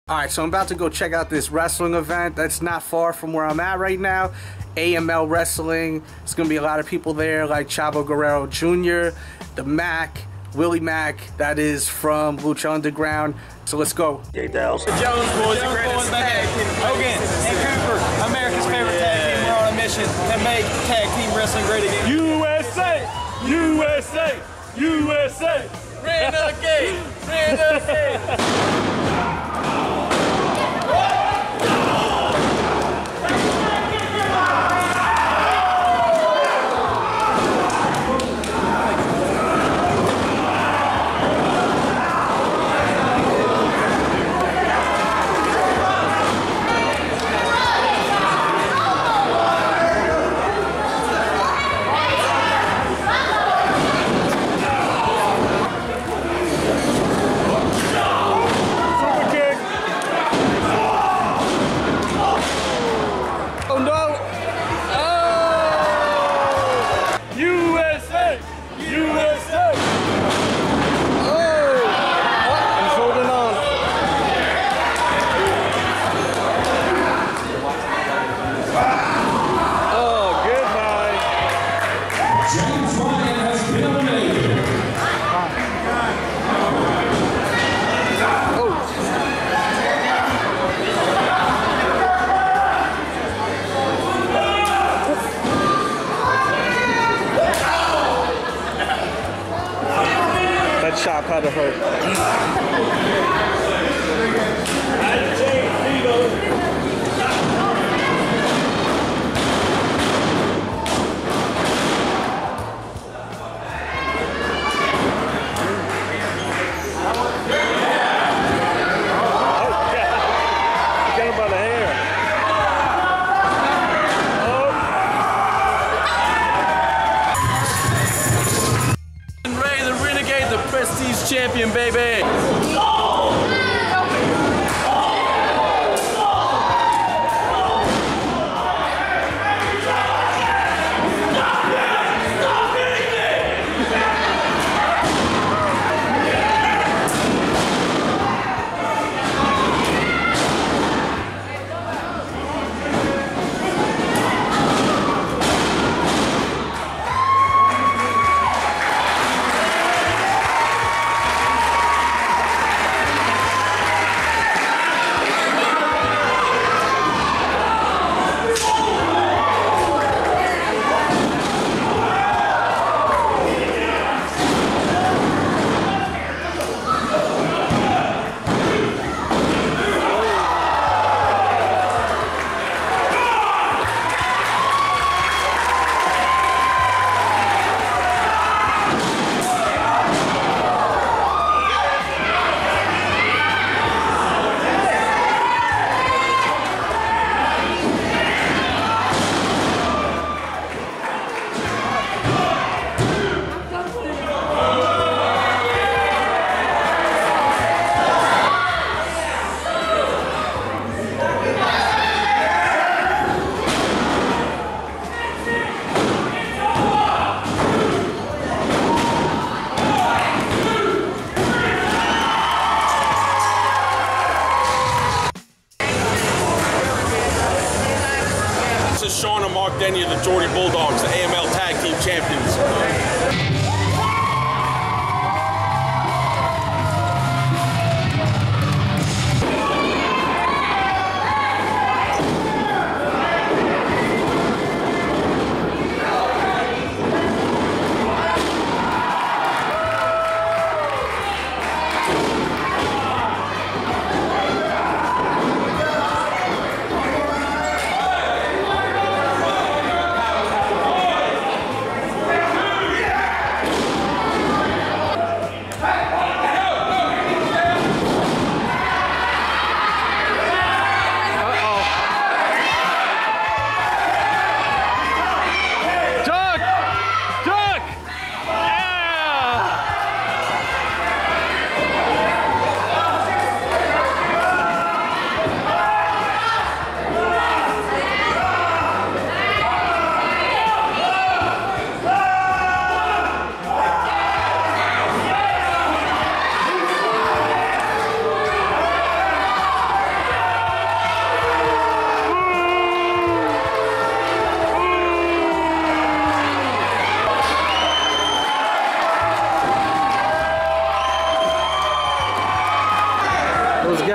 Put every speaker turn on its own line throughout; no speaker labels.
Alright, so I'm about to go check out this wrestling event that's not far from where I'm at right now. AML Wrestling. It's going to be a lot of people there like Chavo Guerrero Jr., the Mac, Willie Mack, that is from Lucha Underground. So let's go.
The Jones Boys, the greatest tag team. Hogan and Cooper, America's favorite tag team. We're on a mission to make tag team wrestling great again.
USA! USA! USA!
Renegade! Renegade!
Chop had to hurt.
Prestige champion, baby!
Sean and Mark Denny of the Geordie Bulldogs, the AML Tag Team Champions.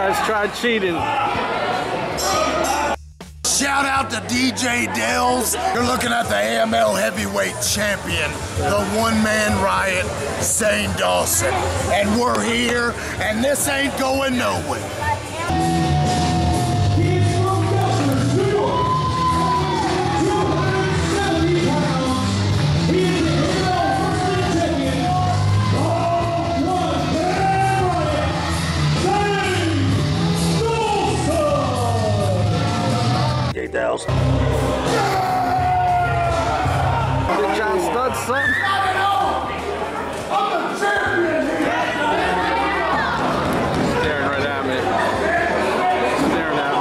guys tried cheating.
Shout out to DJ Dells. You're looking at the AML heavyweight champion, the one-man riot, Zane Dawson. And we're here, and this ain't going nowhere.
Dells.
Did John Studd something? Staring right at me. Staring at me.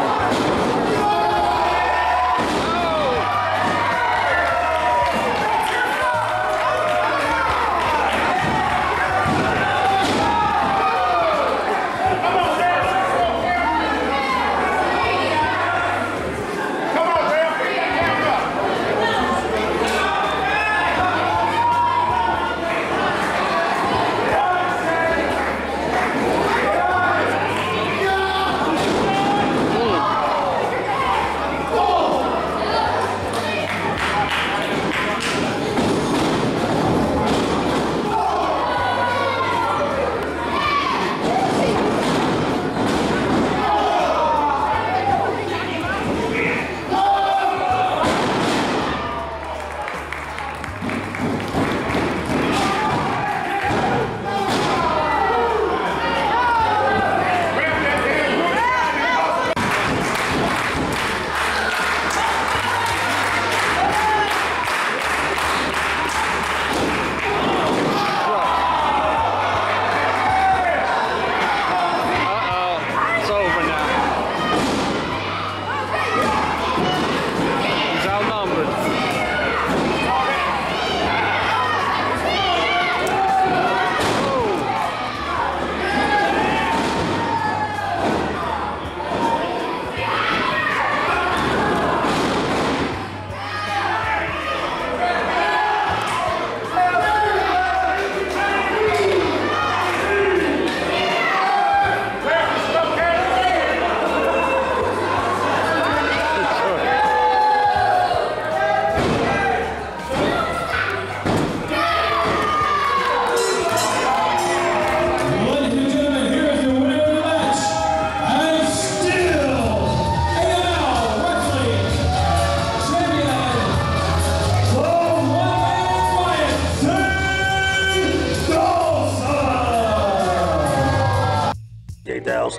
Dells.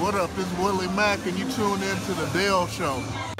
What up? It's Willie Mack, and you tune in to the Dale Show.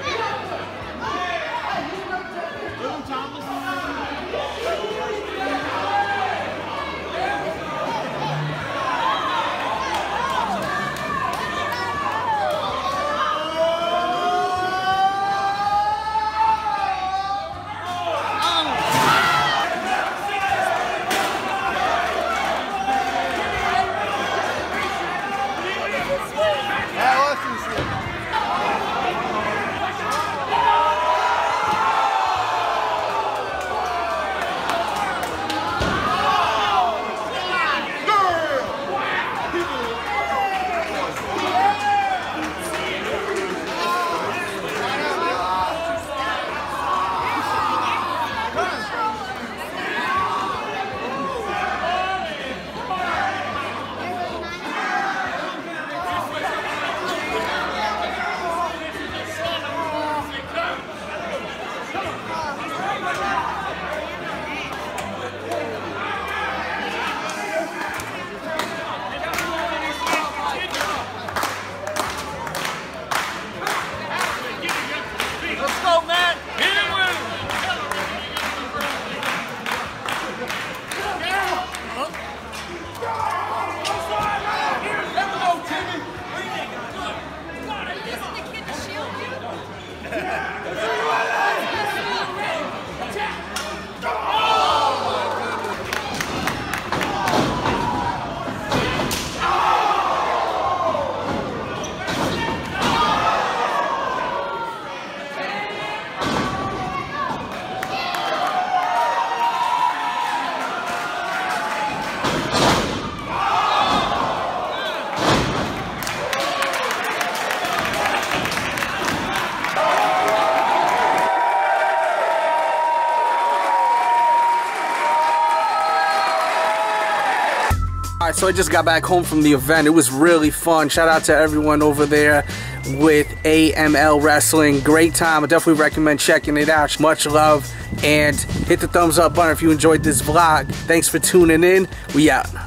Alright, so I just got back home from the event. It was really fun. Shout out to everyone over there with AML Wrestling. Great time. I definitely recommend checking it out. Much love, and hit the thumbs up button if you enjoyed this vlog. Thanks for tuning in. We out.